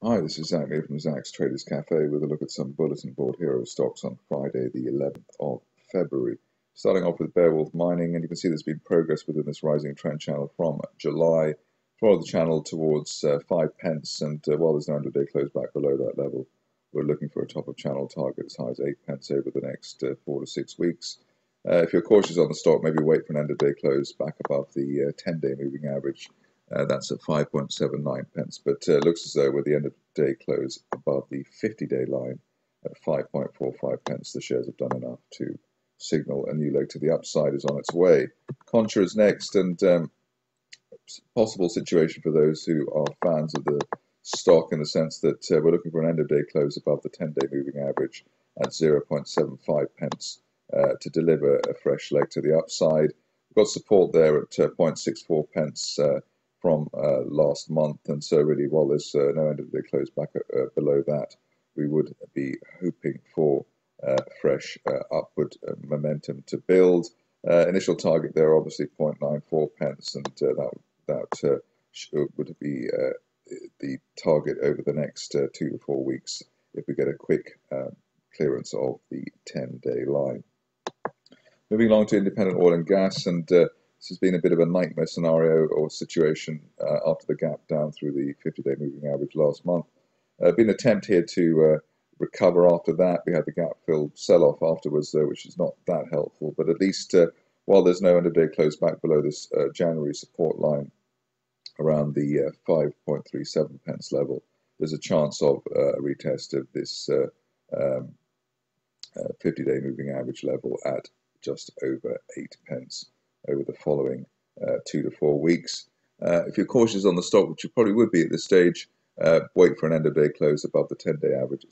Hi, this is Zach here from Zach's Traders Cafe with a look at some bulletin board hero stocks on Friday, the 11th of February. Starting off with Beowulf Mining, and you can see there's been progress within this rising trend channel from July. Follow the channel towards 5 pence, and while there's no end-of-day close back below that level, we're looking for a top of channel target as high as 8 pence over the next 4 to 6 weeks. If you're cautious on the stock, maybe wait for an end-of-day close back above the 10-day moving average. That's at 5.79 pence, but looks as though with the end of day close above the 50-day line at 5.45 pence, the shares have done enough to signal a new leg to the upside is on its way. Contra is next, and possible situation for those who are fans of the stock in the sense that we're looking for an end of day close above the 10-day moving average at 0.75 pence to deliver a fresh leg to the upside. We've got support there at 0.64 pence from last month, and so really while there's no end of the day close back below that, we would be hoping for fresh upward momentum to build. Initial target there obviously 0.94 pence, and that would be the target over the next 2 to 4 weeks if we get a quick clearance of the 10-day line. Moving along to independent oil and gas, and this has been a bit of a nightmare scenario or situation after the gap down through the 50-day moving average last month. Been an attempt here to recover after that. We had the gap fill sell-off afterwards, though, which is not that helpful. But at least while there's no end-of-day close back below this January support line around the 5.37 pence level, there's a chance of a retest of this 50-day moving average level at just over 8 pence over the following 2 to 4 weeks. If you're cautious on the stock, which you probably would be at this stage, wait for an end-of-day close above the 10-day average at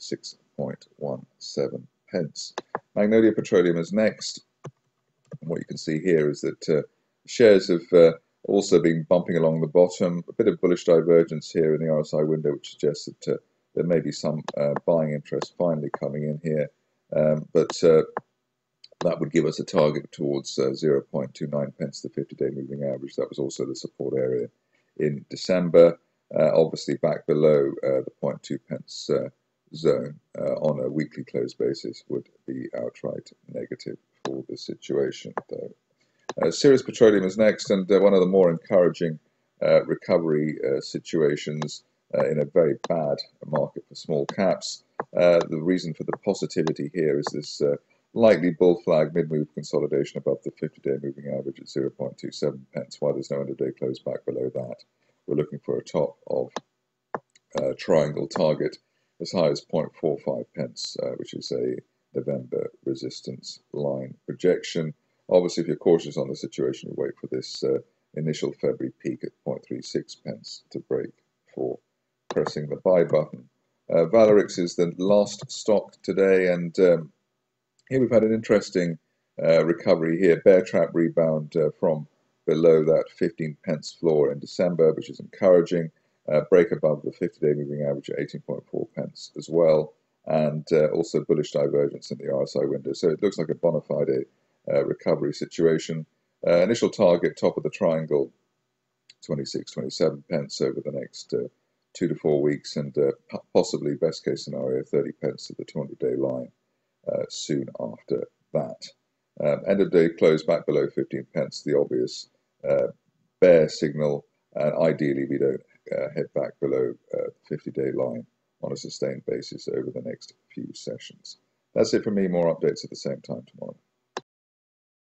6.17 pence. Magnolia Petroleum is next. And what you can see here is that shares have also been bumping along the bottom. A bit of bullish divergence here in the RSI window, which suggests that there may be some buying interest finally coming in here. But that would give us a target towards 0.29 pence, the 50-day moving average. That was also the support area in December. Obviously back below the 0.2 pence zone on a weekly close basis would be outright negative for the situation, though. Sirius Petroleum is next, and one of the more encouraging recovery situations in a very bad market for small caps. The reason for the positivity here is this likely bull flag mid-move consolidation above the 50-day moving average at 0.27 pence. While there's no end-of-day close back below that, we're looking for a top of triangle target as high as 0.45 pence, which is a November resistance line projection. Obviously, if you're cautious on the situation, you wait for this initial February peak at 0.36 pence to break before pressing the buy button. Valerix is the last stock today, and here we've had an interesting recovery here, bear trap rebound from below that 15 pence floor in December, which is encouraging. Break above the 50-day moving average at 18.4 pence as well, and also bullish divergence in the RSI window. So it looks like a bona fide recovery situation. Initial target, top of the triangle, 26-27 pence over the next 2 to 4 weeks, and possibly best case scenario 30 pence to the 200-day line soon after that. End of day close back below 15 pence, the obvious bear signal, and ideally we don't head back below the 50-day line on a sustained basis over the next few sessions. That's it from me. More updates at the same time tomorrow.